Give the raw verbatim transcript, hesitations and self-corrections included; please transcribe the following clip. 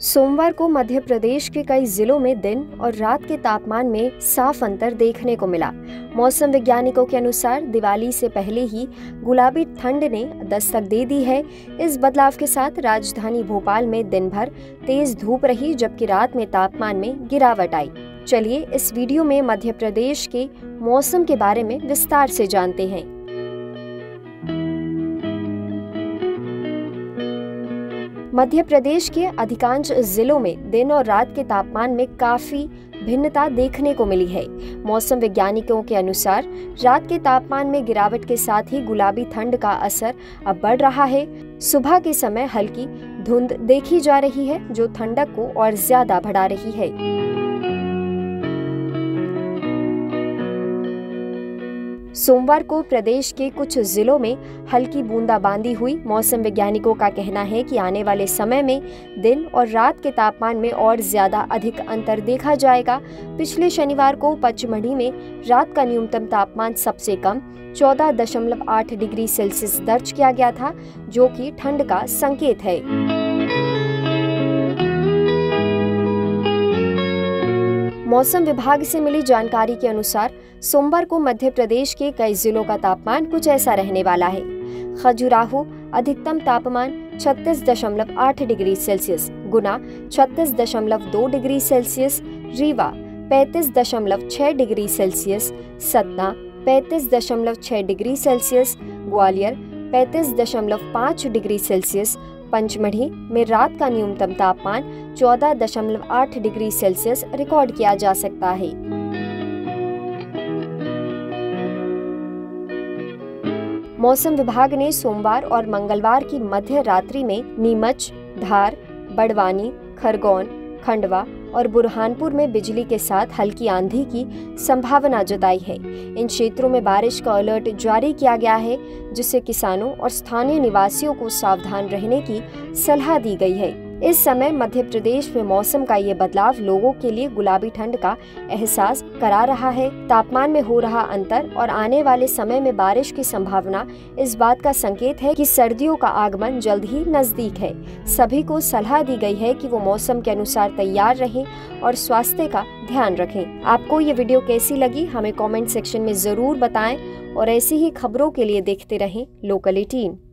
सोमवार को मध्य प्रदेश के कई जिलों में दिन और रात के तापमान में साफ अंतर देखने को मिला। मौसम वैज्ञानिकों के अनुसार दिवाली से पहले ही गुलाबी ठंड ने दस्तक दे दी है। इस बदलाव के साथ राजधानी भोपाल में दिन भर तेज धूप रही, जबकि रात में तापमान में गिरावट आई। चलिए इस वीडियो में मध्य प्रदेश के मौसम के बारे में विस्तार से जानते हैं। मध्य प्रदेश के अधिकांश जिलों में दिन और रात के तापमान में काफी भिन्नता देखने को मिली है। मौसम वैज्ञानिकों के अनुसार रात के तापमान में गिरावट के साथ ही गुलाबी ठंड का असर अब बढ़ रहा है। सुबह के समय हल्की धुंध देखी जा रही है, जो ठंडक को और ज्यादा बढ़ा रही है। सोमवार को प्रदेश के कुछ जिलों में हल्की बूंदाबांदी हुई। मौसम वैज्ञानिकों का कहना है कि आने वाले समय में दिन और रात के तापमान में और ज्यादा अधिक अंतर देखा जाएगा। पिछले शनिवार को पचमढ़ी में रात का न्यूनतम तापमान सबसे कम चौदह दशमलव आठ डिग्री सेल्सियस दर्ज किया गया था, जो कि ठंड का संकेत है। मौसम विभाग से मिली जानकारी के अनुसार सोमवार को मध्य प्रदेश के कई जिलों का तापमान कुछ ऐसा रहने वाला है। खजुराहो अधिकतम तापमान छत्तीस दशमलव आठ डिग्री सेल्सियस, गुना छत्तीस दशमलव दो डिग्री सेल्सियस, रीवा पैंतीस दशमलव छह डिग्री सेल्सियस, सतना पैंतीस दशमलव छह डिग्री सेल्सियस, ग्वालियर पैंतीस दशमलव पाँच डिग्री सेल्सियस, पंचमढ़ी में रात का न्यूनतम तापमान चौदह दशमलव आठ डिग्री सेल्सियस रिकॉर्ड किया जा सकता है। मौसम विभाग ने सोमवार और मंगलवार की मध्य रात्रि में नीमच, धार, बड़वानी, खरगोन, खंडवा और बुरहानपुर में बिजली के साथ हल्की आंधी की संभावना जताई है। इन क्षेत्रों में बारिश का अलर्ट जारी किया गया है, जिससे किसानों और स्थानीय निवासियों को सावधान रहने की सलाह दी गई है। इस समय मध्य प्रदेश में मौसम का ये बदलाव लोगों के लिए गुलाबी ठंड का एहसास करा रहा है। तापमान में हो रहा अंतर और आने वाले समय में बारिश की संभावना इस बात का संकेत है कि सर्दियों का आगमन जल्द ही नजदीक है। सभी को सलाह दी गई है कि वो मौसम के अनुसार तैयार रहें और स्वास्थ्य का ध्यान रखें। आपको ये वीडियो कैसी लगी हमें कमेंट सेक्शन में जरूर बताएं और ऐसी ही खबरों के लिए देखते रहें लोकल एटीन।